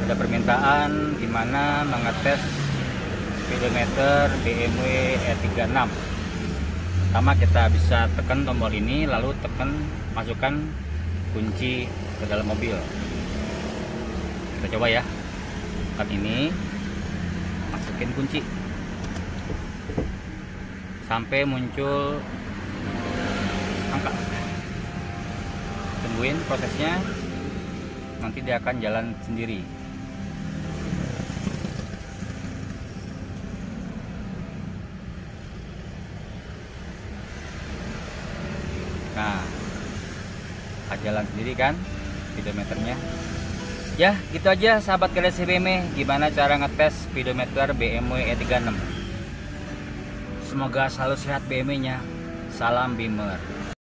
Ada permintaan gimana mengetes speedometer BMW E36. Pertama kita bisa tekan tombol ini, lalu masukkan kunci ke dalam mobil. Kita coba ya. Tekan ini, masukin kunci sampai muncul angka. Tungguin prosesnya, nanti dia akan jalan sendiri. Nah, jalan sendiri kan speedometernya. Ya, gitu aja sahabat garasi BMW, gimana cara ngetes speedometer BMW E36. Semoga selalu sehat BMW-nya. Salam Bimmer.